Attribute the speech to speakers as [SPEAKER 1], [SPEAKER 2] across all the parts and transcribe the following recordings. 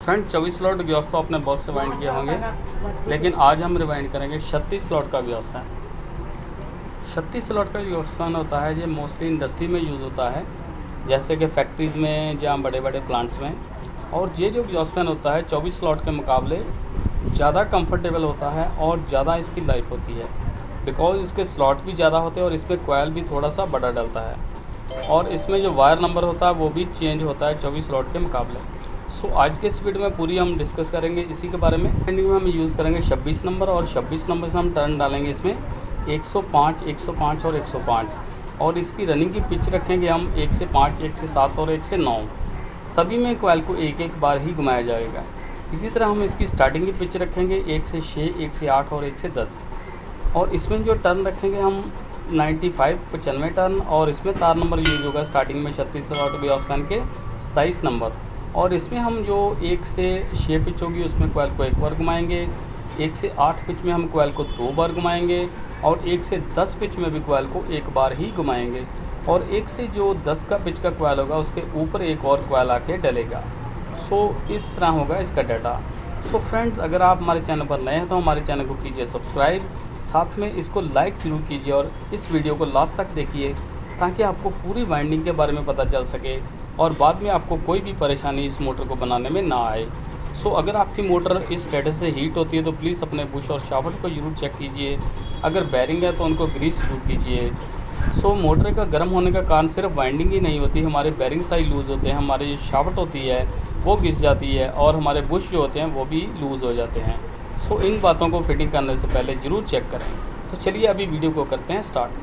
[SPEAKER 1] Friend 24 slot exhaust तो आपने बहुत से वाइंड किए होंगे, लेकिन आज हम रिवाइंड करेंगे 36 स्लॉट का एग्जॉस्ट फैन। 36 स्लॉट का एग्जॉस्ट फैन होता है, ये मोस्टली इंडस्ट्री में यूज़ होता है, जैसे कि फैक्ट्रीज़ में, जहाँ बड़े बड़े प्लांट्स में। और ये जो एग्जॉस्ट फैन होता है 24 स्लॉट के मुकाबले ज़्यादा कंफर्टेबल होता है और ज़्यादा इसकी लाइफ होती है, बिकॉज इसके स्लॉट भी ज़्यादा होते हैं और इस पर कोयल भी थोड़ा सा बड़ा डलता है, और इसमें जो वायर नंबर होता है वो भी चेंज होता है 24 स्लॉट के मुकाबले। सो आज के इस वीडियो में पूरी हम डिस्कस करेंगे इसी के बारे में। एंडिंग में हम यूज़ करेंगे 26 नंबर, और 26 नंबर से हम टर्न डालेंगे इसमें 105, 105 और 105, और इसकी रनिंग की पिच रखेंगे हम 1 से 5, 1 से 7 और 1 से 9। सभी में कोयल को एक एक बार ही घुमाया जाएगा। इसी तरह हम इसकी स्टार्टिंग की पिच रखेंगे 1 से 6, 1 से 8 और 1 से 10, और इसमें जो टर्न रखेंगे हम 95 टर्न, और इसमें तार नंबर यूज होगा स्टार्टिंग में 36 स्लॉट एग्जॉस्ट फैन के 27 नंबर। और इसमें हम जो 1 से 6 पिच होगी उसमें कोयल को एक बार घुमाएंगे, 1 से 8 पिच में हम कोयल को 2 बार घुमाएंगे, और 1 से 10 पिच में भी कोयल को एक बार ही घुमाएंगे, और 1 से जो 10 का पिच का कोयल होगा उसके ऊपर एक और कोयल आके डलेगा। सो इस तरह होगा इसका डाटा। सो फ्रेंड्स, अगर आप हमारे चैनल पर नए हैं तो हमारे चैनल को कीजिए सब्सक्राइब, साथ में इसको लाइक जरूर कीजिए और इस वीडियो को लास्ट तक देखिए, ताकि आपको पूरी वाइंडिंग के बारे में पता चल सके और बाद में आपको कोई भी परेशानी इस मोटर को बनाने में ना आए। सो अगर आपकी मोटर इस स्टेटस से हीट होती है तो प्लीज़ अपने बुश और शाफ्ट को जरूर चेक कीजिए। अगर बेरिंग है तो उनको ग्रीस जरूर कीजिए। सो मोटर का गर्म होने का कारण सिर्फ वाइंडिंग ही नहीं होती, हमारे बेरिंग साइज लूज़ होते हैं, हमारी जो शाफ्ट होती है वो घिस जाती है, और हमारे बुश जो होते हैं वो भी लूज़ हो जाते हैं। सो इन बातों को फिटिंग करने से पहले ज़रूर चेक करें। तो चलिए अभी वीडियो को करते हैं स्टार्ट।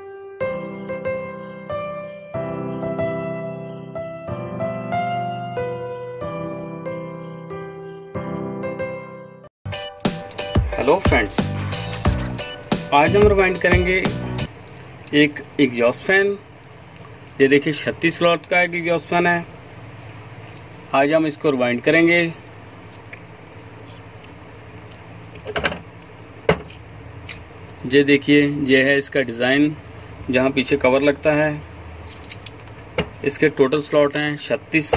[SPEAKER 1] हेलो फ्रेंड्स, आज हम रिवाइंड करेंगे एक एग्जॉस्ट फैन। ये देखिए 36 स्लॉट का एक एग्जॉस्ट फैन है। आज हम इसको रिवाइंड करेंगे। ये देखिए, ये है इसका डिज़ाइन, जहाँ पीछे कवर लगता है। इसके टोटल स्लॉट हैं 36।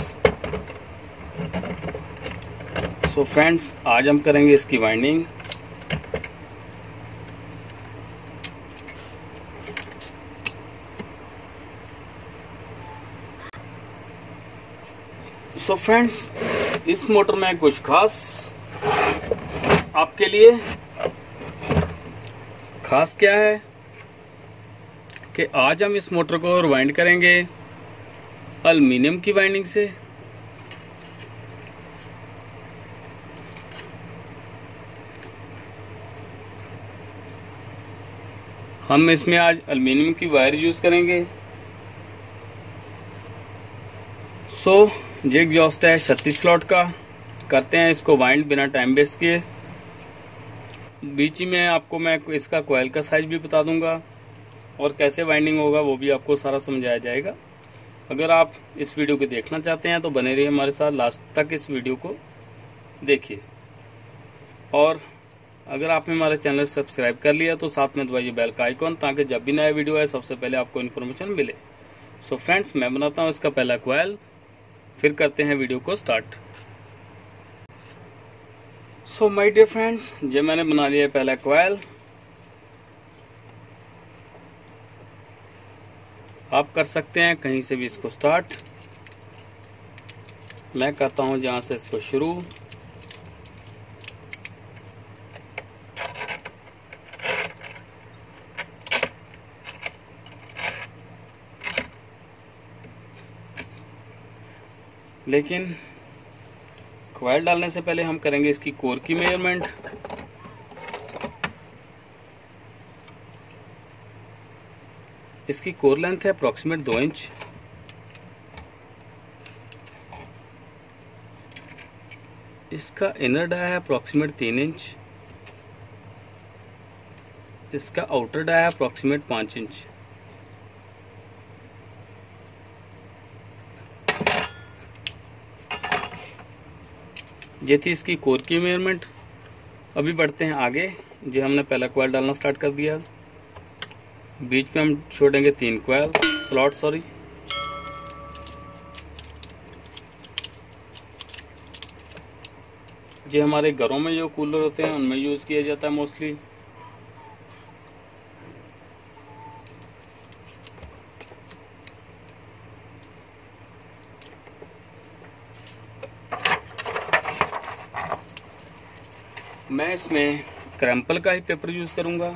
[SPEAKER 1] सो फ्रेंड्स, आज हम करेंगे इसकी वाइंडिंग। सो फ्रेंड्स, इस मोटर में कुछ खास आपके लिए। खास क्या है कि आज हम इस मोटर को रिवाइंड करेंगे एल्युमिनियम की वाइंडिंग से। हम इसमें आज एल्युमिनियम की वायर यूज करेंगे। सो ये एग्जॉस्ट है 36 स्लॉट का। करते हैं इसको वाइंड बिना टाइम वेस्ट किए। बीच ही में आपको मैं इसका कोयल का साइज भी बता दूंगा, और कैसे वाइंडिंग होगा वो भी आपको सारा समझाया जाएगा। अगर आप इस वीडियो को देखना चाहते हैं तो बने रहिए हमारे साथ, लास्ट तक इस वीडियो को देखिए। और अगर आपने हमारे चैनल सब्सक्राइब कर लिया तो साथ में दबाइए बेल का आइकॉन, ताकि जब भी नया वीडियो आए सबसे पहले आपको इन्फॉर्मेशन मिले। सो फ्रेंड्स, मैं बनाता हूँ इसका पहला कोयल, फिर करते हैं वीडियो को start. So my dear friends, ये मैंने बना लिया है पहला कोयल। आप कर सकते हैं कहीं से भी इसको स्टार्ट। मैं करता हूं जहां से इसको शुरू। लेकिन कोयल डालने से पहले हम करेंगे इसकी कोर की मेजरमेंट। इसकी कोर लेंथ है अप्रॉक्सीमेट 2 इंच। इसका इनर डाया है अप्रॉक्सीमेट 3 इंच। इसका आउटर डाया है अप्रॉक्सीमेट 5 इंच। ये थी इसकी कोर की मेजरमेंट। अभी बढ़ते हैं आगे। जो हमने पहला कोयल डालना स्टार्ट कर दिया। बीच में हम छोड़ेंगे 3 कोयल स्लॉट, सॉरी। ये हमारे घरों में जो कूलर होते हैं उनमें यूज़ किया जाता है मोस्टली। मैं इसमें क्रैम्पल का ही पेपर यूज़ करूँगा।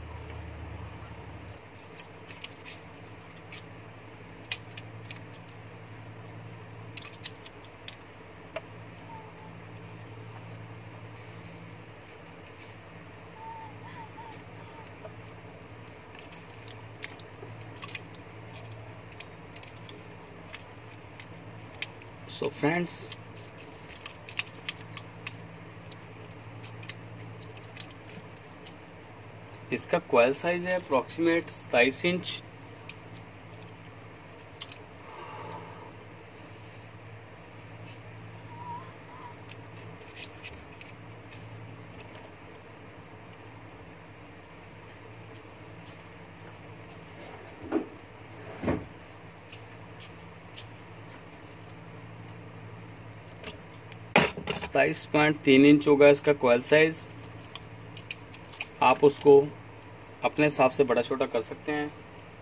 [SPEAKER 1] सो फ्रेंड्स, इसका कॉइल साइज है अप्रॉक्सीमेट 27 इंच। सताईस 3 इंच होगा इसका कॉइल साइज। आप उसको अपने हिसाब से बड़ा छोटा कर सकते हैं।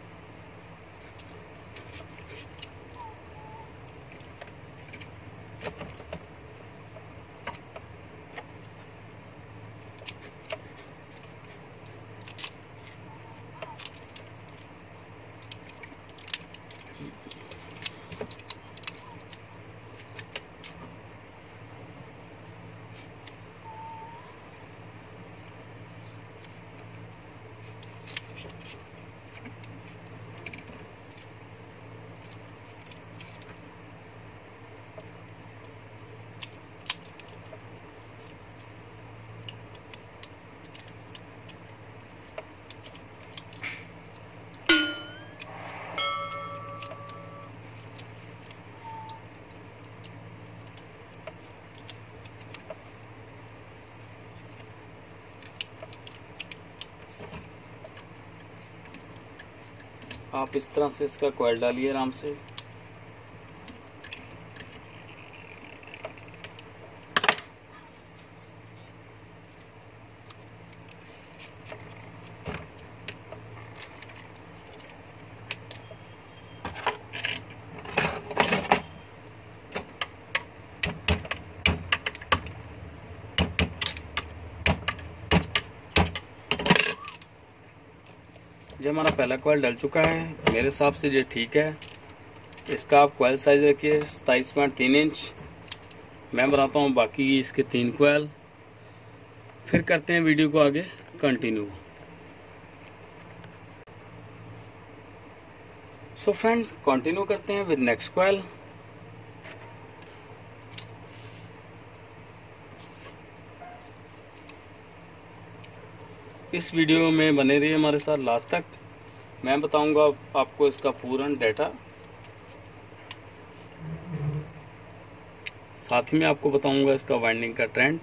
[SPEAKER 1] आप इस तरह से इसका कॉइल डालिए आराम से। जो हमारा पहला कॉइल डल चुका है, मेरे हिसाब से ये ठीक है। इसका आप कॉइल साइज रखिए 27.3 इंच। मैं बनाता हूँ बाकी इसके 3 कॉइल, फिर करते हैं वीडियो को आगे कंटिन्यू। सो फ्रेंड्स, कंटिन्यू करते हैं विद नेक्स्ट कॉइल। इस वीडियो में बने रहिए हमारे साथ लास्ट तक। मैं बताऊंगा आपको इसका पूर्ण डेटा, साथ ही में आपको बताऊंगा इसका वाइंडिंग का ट्रेंड।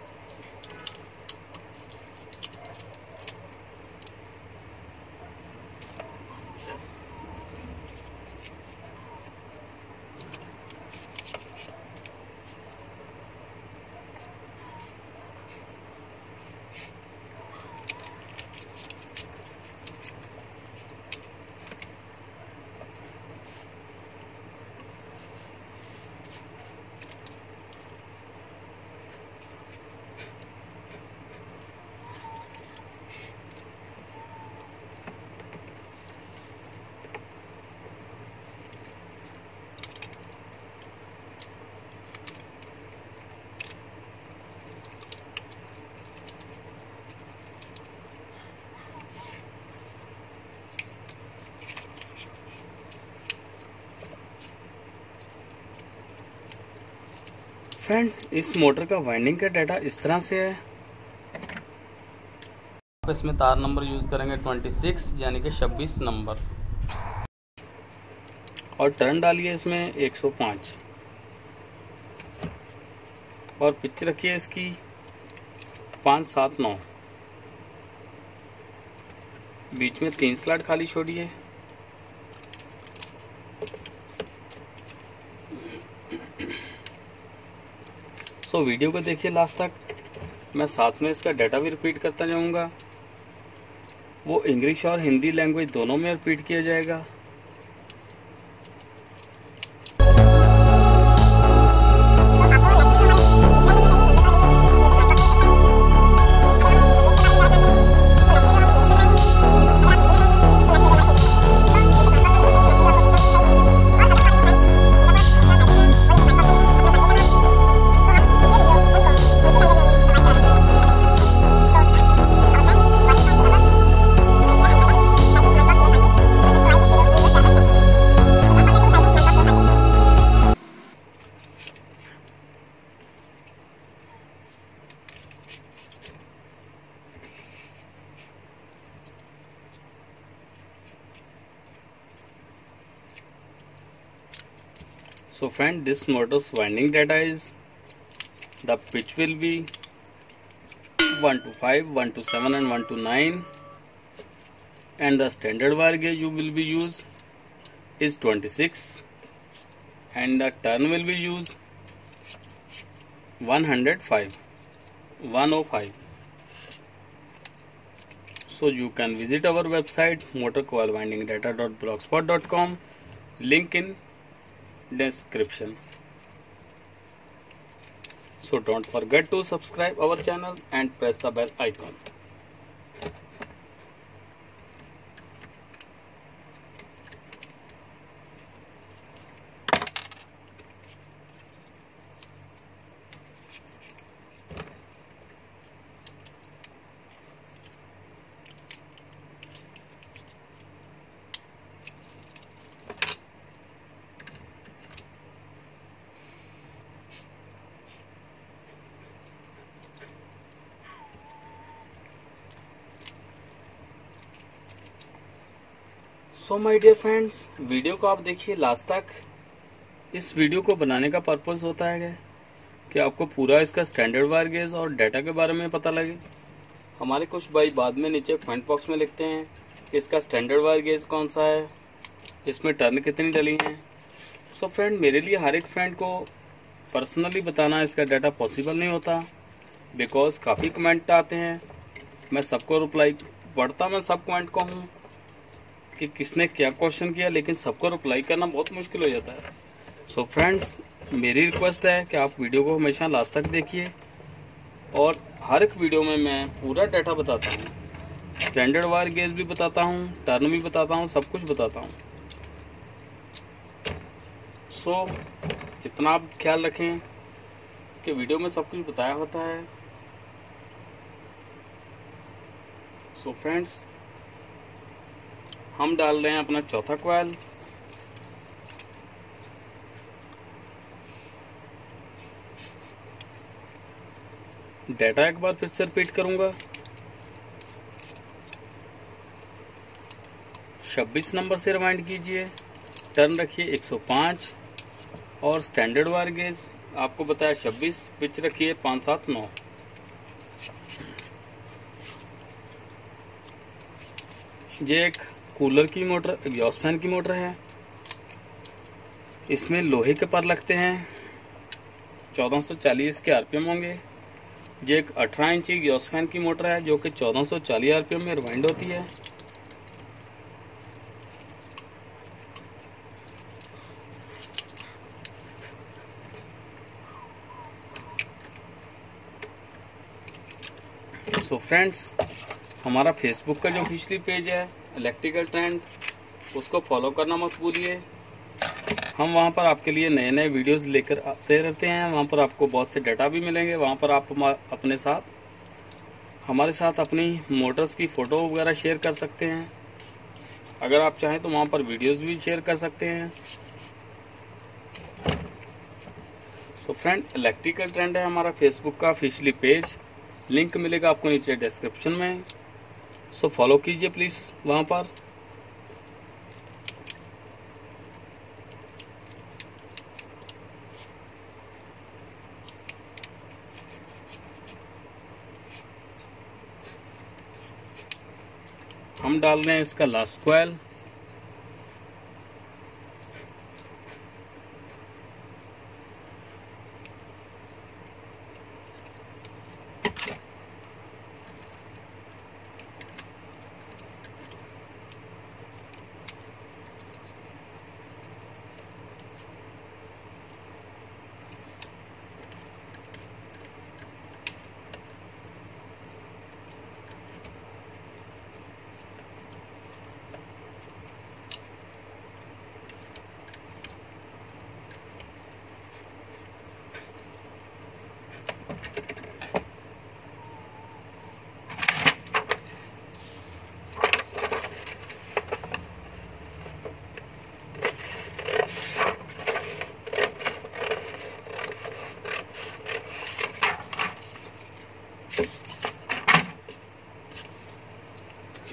[SPEAKER 1] फ्रेंड, इस मोटर का वाइंडिंग का डाटा इस तरह से है। आप इसमें तार नंबर यूज़ करेंगे 26 यानी कि 26 नंबर, और टर्न डालिए इसमें 105 और पिच रखिए इसकी 579। बीच में 3 स्लॉट खाली छोड़िए। सो वीडियो को देखिए लास्ट तक। मैं साथ में इसका डाटा भी रिपीट करता जाऊंगा। वो इंग्लिश और हिंदी लैंग्वेज दोनों में रिपीट किया जाएगा। So friend, this motor's winding data is the pitch will be 1 to 5, 1 to 7 and 1 to 9, and the standard wire gauge you will be used is 26, and the turn will be used 105. So you can visit our website motorcoilwindingdata.blogspot.com, link in description. So don't forget to subscribe our channel and press the bell icon. So my dear friends, video को आप देखिए last तक। इस video को बनाने का purpose होता है कि आपको पूरा इसका स्टैंडर्ड वायर गेज और डाटा के बारे में पता लगे। हमारे कुछ भाई बाद में नीचे कमेंट बॉक्स में लिखते हैं कि इसका स्टैंडर्ड वायर गेज कौन सा है, इसमें टर्न कितनी डली हैं। सो फ्रेंड, मेरे लिए हर एक फ्रेंड को पर्सनली बताना इसका डाटा पॉसिबल नहीं होता, बिकॉज काफ़ी कमेंट आते हैं। मैं सबको रिप्लाई पढ़ता, मैं सब कमेंट को हूँ कि किसने क्या क्वेश्चन किया, लेकिन सबको रिप्लाई करना बहुत मुश्किल हो जाता है। सो फ्रेंड्स, मेरी रिक्वेस्ट है कि आप वीडियो को हमेशा लास्ट तक देखिए, और हर एक वीडियो में मैं पूरा डाटा बताता हूँ, स्टैंडर्ड वायर गेज भी बताता हूँ, टर्न भी बताता हूँ, सब कुछ बताता हूँ। सो इतना आप ख्याल रखें कि वीडियो में सब कुछ बताया होता है। सो फ्रेंड्स, हम डाल रहे हैं अपना चौथा कॉइल। डाटा एक बार फिर से रिपीट करूंगा। 26 नंबर से रिवाइंड कीजिए, टर्न रखिए 105, और स्टैंडर्ड वायर गेज आपको बताया 26, पिच रखिए 5, 7, 9। ये एक कूलर की मोटर, एग्जॉस्ट फैन की मोटर है। इसमें लोहे के पर लगते हैं, 1440 के आरपीएम होंगे। ये एक 18 इंची एग्जॉस्ट फैन की मोटर है जो कि 1440 आरपीएम में रिवाइंड होती है। सो फ्रेंड्स, हमारा फेसबुक का जो ऑफिशियली पेज है इलेक्ट्रिकल ट्रेंड, उसको फॉलो करना मत भूलिए। हम वहाँ पर आपके लिए नए नए वीडियोस लेकर आते रहते हैं। वहाँ पर आपको बहुत से डाटा भी मिलेंगे। वहाँ पर आप अपने साथ, हमारे साथ अपनी मोटर्स की फ़ोटो वगैरह शेयर कर सकते हैं। अगर आप चाहें तो वहाँ पर वीडियोस भी शेयर कर सकते हैं। सो फ्रेंड, इलेक्ट्रिकल ट्रेंड है हमारा फेसबुक का ऑफिशियली पेज, लिंक मिलेगा आपको नीचे डिस्क्रिप्शन में। सो फॉलो कीजिए प्लीज़ वहाँ पर। हम डाल रहे हैं इसका लास्ट कॉइल।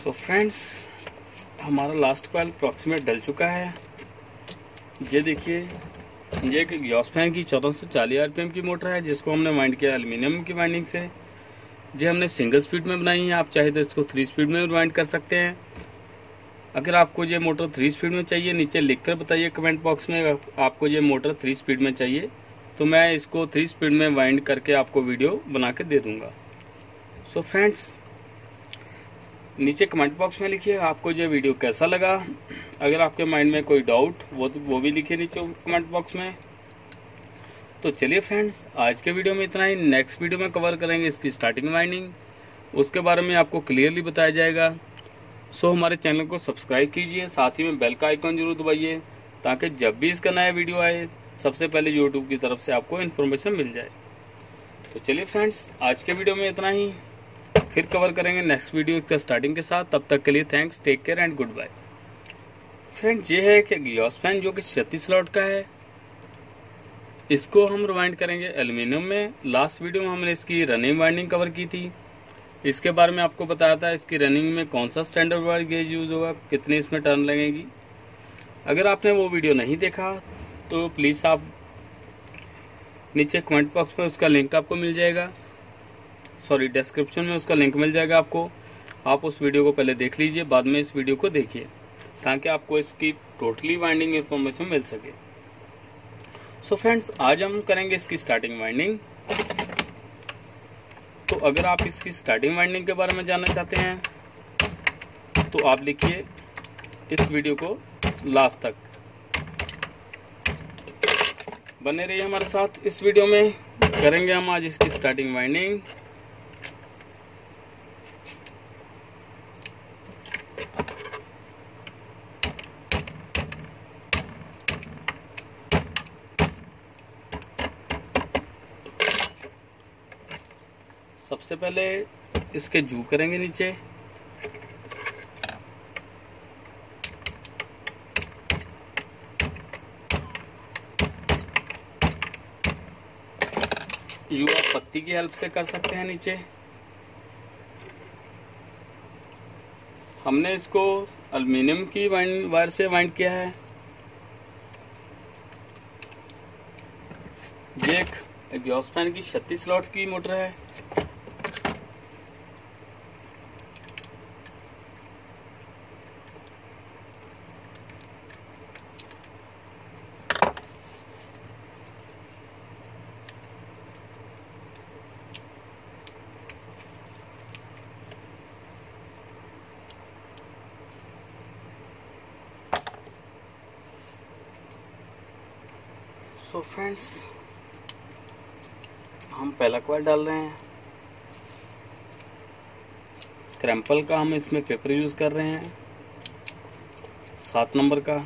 [SPEAKER 1] सो फ्रेंड्स, हमारा लास्ट कॉइल अप्रॉक्सीमेट डल चुका है। ये देखिए, ये एक एग्जॉस्ट फैन की 1440 आरपीएम की मोटर है, जिसको हमने वाइंड किया एल्युमिनियम की वाइंडिंग से। ये हमने सिंगल स्पीड में बनाई है, आप चाहे तो इसको 3 स्पीड में वाइंड कर सकते हैं। अगर आपको ये मोटर 3 स्पीड में चाहिए, नीचे लिखकर बताइए कमेंट बॉक्स में आपको ये मोटर 3 स्पीड में चाहिए, तो मैं इसको 3 स्पीड में वाइंड करके आपको वीडियो बना के दे दूँगा। सो फ्रेंड्स, नीचे कमेंट बॉक्स में लिखिए आपको ये वीडियो कैसा लगा। अगर आपके माइंड में कोई डाउट वो भी लिखिए नीचे कमेंट बॉक्स में। तो चलिए फ्रेंड्स, आज के वीडियो में इतना ही। नेक्स्ट वीडियो में कवर करेंगे इसकी स्टार्टिंग वाइंडिंग, उसके बारे में आपको क्लियरली बताया जाएगा। सो हमारे चैनल को सब्सक्राइब कीजिए, साथ ही में बेल का आइकन जरूर दबाइए, ताकि जब भी इसका नया वीडियो आए सबसे पहले यूट्यूब की तरफ से आपको इन्फॉर्मेशन मिल जाए। तो चलिए फ्रेंड्स, आज के वीडियो में इतना ही, फिर कवर करेंगे नेक्स्ट वीडियो इसका स्टार्टिंग के साथ। तब तक के लिए thanks, take care and good bye. Friends, ये है कि एग्जॉस्ट फैन जो कि 36 स्लॉट का है, इसको हम रिवाइंड करेंगे एल्युमिनियम में। लास्ट वीडियो में हमने इसकी रनिंग वाइंडिंग कवर की थी, इसके बारे में आपको बताया था इसकी रनिंग में कौन सा स्टैंडर्ड वायर गेज यूज़ होगा, कितनी इसमें टर्न लगेगी। अगर आपने वो वीडियो नहीं देखा तो प्लीज़ आप नीचे कमेंट बॉक्स में उसका लिंक आपको मिल जाएगा, सॉरी डिस्क्रिप्शन में उसका लिंक मिल जाएगा आपको। आप उस वीडियो को पहले देख लीजिए, बाद में इस वीडियो को देखिए, ताकि आपको इसकी टोटली वाइंडिंग इन्फॉर्मेशन मिल सके। सो फ्रेंड्स, आज हम करेंगे इसकी स्टार्टिंग वाइंडिंग। तो अगर आप इसकी स्टार्टिंग वाइंडिंग के बारे में जानना चाहते हैं तो आप लिखिए इस वीडियो को लास्ट तक, बने रहिए हमारे साथ। इस वीडियो में करेंगे हम आज इसकी स्टार्टिंग वाइंडिंग। सबसे पहले इसके जू करेंगे नीचे, यू आप पत्ती की हेल्प से कर सकते हैं। नीचे हमने इसको एल्युमिनियम की वायर से वाइंड किया है। ये एक एग्जॉस्ट फैन की 36 स्लॉट्स की मोटर है। सो फ्रेंड्स, हम पहला कॉइल डाल रहे हैं। क्रैम्पल का हम इसमें पेपर यूज़ कर रहे हैं, 7 नंबर का।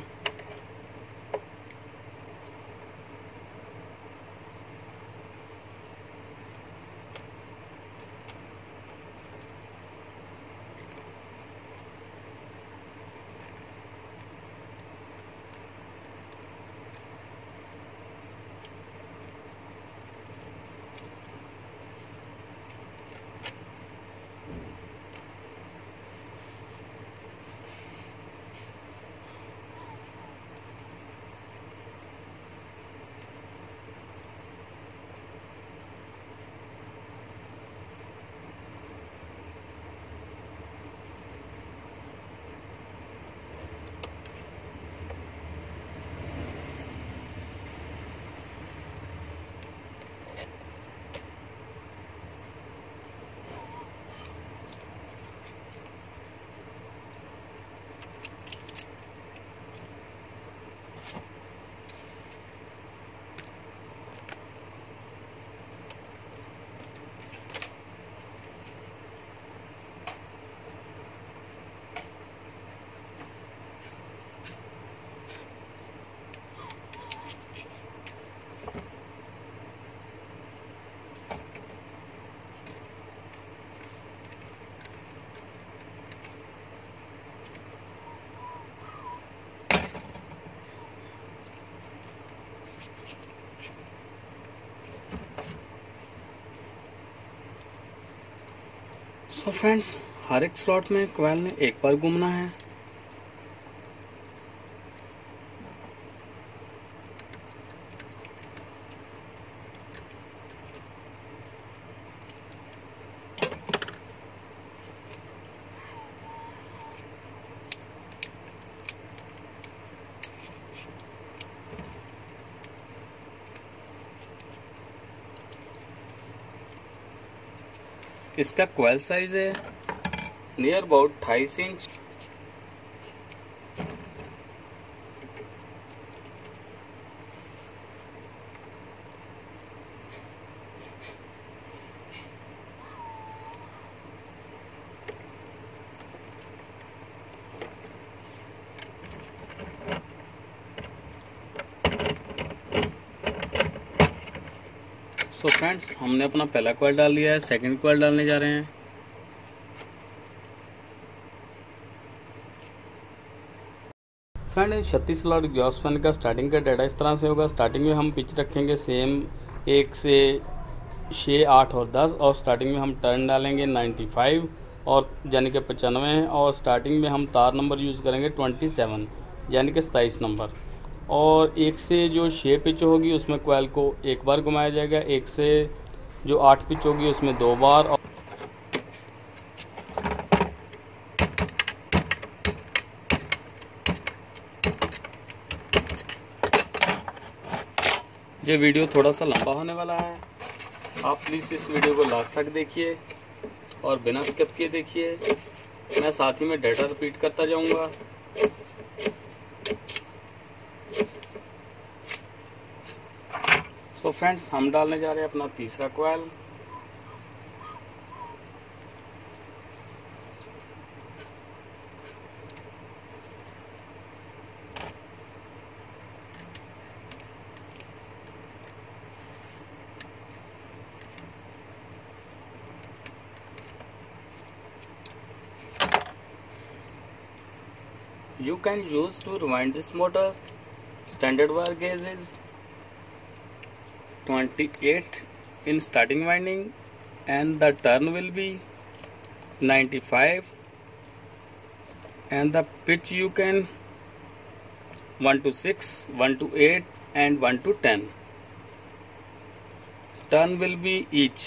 [SPEAKER 1] सो फ्रेंड्स, हर एक स्लॉट में कॉइल ने एक बार घूमना है। इसका कॉइल साइज है near about 28 inch. So friends, हमने अपना पहला कॉइल डाल दिया है, सेकंड कॉइल डालने जा रहे हैं। फ्रेंड, 36 स्लॉट एग्जॉस्ट फैन का स्टार्टिंग का डाटा इस तरह से होगा। स्टार्टिंग में हम पिच रखेंगे सेम 1 से 6, 8 और 10, और स्टार्टिंग में हम टर्न डालेंगे 95 और यानी कि 95, और स्टार्टिंग में हम तार नंबर यूज़ करेंगे 27 यानी कि 27 नंबर। और 1 से जो 6 पिच होगी उसमें कॉइल को एक बार घुमाया जाएगा। 1 से जो 8 पिच होगी उसमें 2 बार। और ये वीडियो थोड़ा सा लंबा होने वाला है, आप प्लीज़ इस वीडियो को लास्ट तक देखिए और बिना स्किप किए देखिए। मैं साथ ही में डाटा रिपीट करता जाऊंगा। सो फ्रेंड्स, हम डालने जा रहे हैं अपना तीसरा coil. You can use to rewind this motor. Standard wire gauge is 28 in starting winding and the turn will be 95, and the pitch you can 1 to 6, 1 to 8 and 1 to 10. Turn will be each.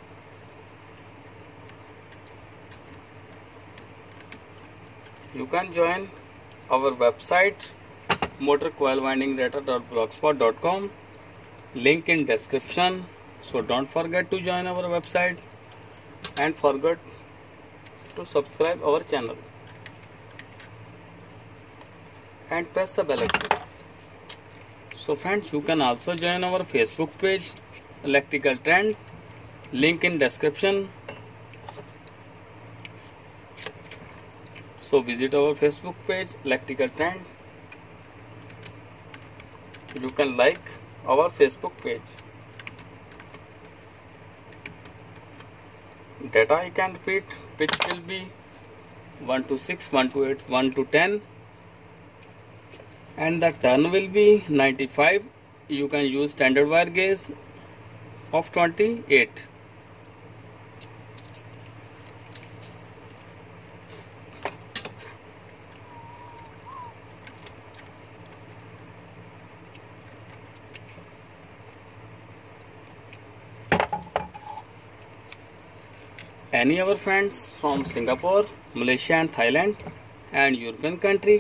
[SPEAKER 1] You can join our website motorcoilwindingdata.blogspot.com, link in description. So don't forget to join our website and forget to subscribe our channel and press the bell icon. So friends, you can also join our Facebook page Electrical Trend, link in description. So visit our Facebook page Electrical Trend. You can like our Facebook page. Data I can repeat. Pitch will be 1 to 6, 1 to 8, 1 to 10, and the turn will be 95. You can use standard wire gauge of 28. Any our friends from Singapore, Malaysia and Thailand and European country,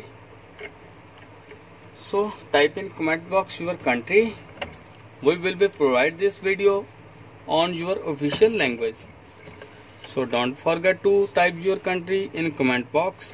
[SPEAKER 1] so type in comment box your country. We will be provide this video on your official language, so don't forget to type your country in comment box.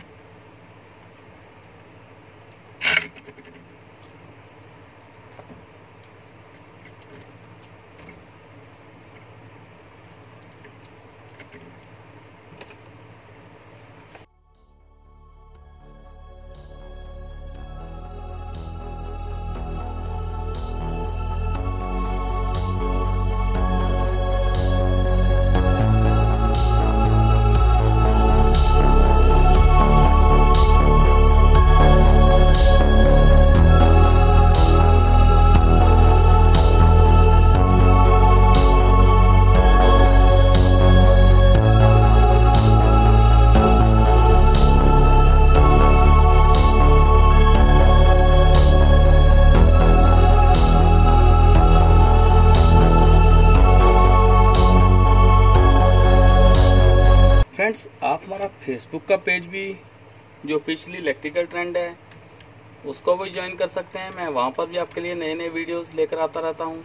[SPEAKER 1] Friends, आप हमारा Facebook का page भी, जो पिछली electrical trend है, उसको भी join कर सकते हैं। मैं वहाँ पर भी आपके लिए नए नए वीडियोस लेकर आता रहता हूँ।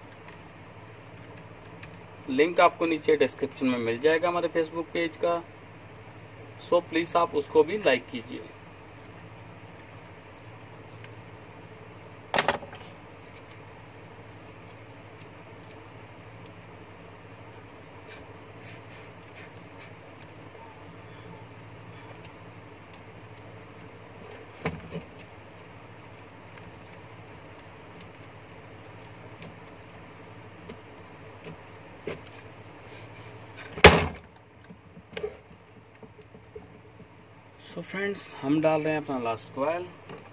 [SPEAKER 1] लिंक आपको नीचे डिस्क्रिप्शन में मिल जाएगा हमारे फेसबुक पेज का, सो प्लीज़ आप उसको भी लाइक कीजिए। सो फ्रेंड्स, हम डाल रहे हैं अपना लास्ट कॉइल।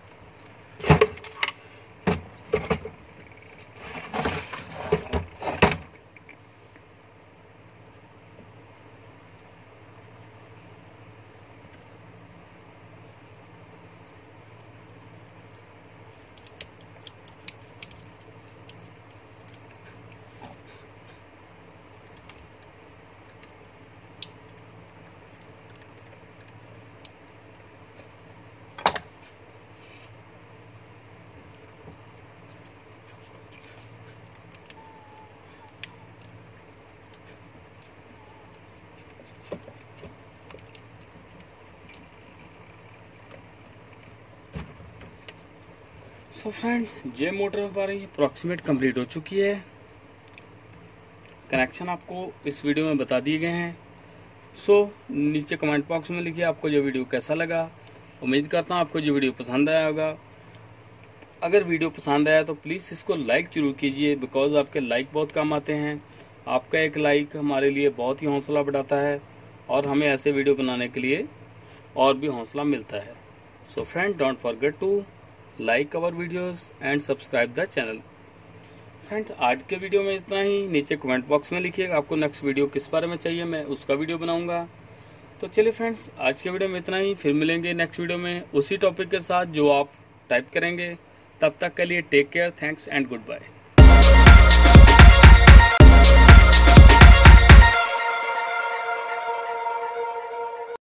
[SPEAKER 1] सो फ्रेंड्स, जे मोटर हमारी अप्रॉक्सीमेट कंप्लीट हो चुकी है। कनेक्शन आपको इस वीडियो में बता दिए गए हैं। सो नीचे कमेंट बॉक्स में लिखिए आपको ये वीडियो कैसा लगा। उम्मीद करता हूँ आपको ये वीडियो पसंद आया होगा। अगर वीडियो पसंद आया तो प्लीज़ इसको लाइक जरूर कीजिए, बिकॉज आपके लाइक बहुत काम आते हैं। आपका एक लाइक हमारे लिए बहुत ही हौसला बढ़ाता है और हमें ऐसे वीडियो बनाने के लिए और भी हौसला मिलता है। So friend, don't forget to like our videos and subscribe the channel. Friends, आज के वीडियो में इतना ही। नीचे कमेंट बॉक्स में लिखिएगा आपको नेक्स्ट वीडियो किस बारे में चाहिए, मैं उसका वीडियो बनाऊंगा। तो चलिए फ्रेंड्स, आज के वीडियो में इतना ही। फिर मिलेंगे नेक्स्ट वीडियो में उसी टॉपिक के साथ जो आप टाइप करेंगे। तब तक के लिए take care, thanks and good bye.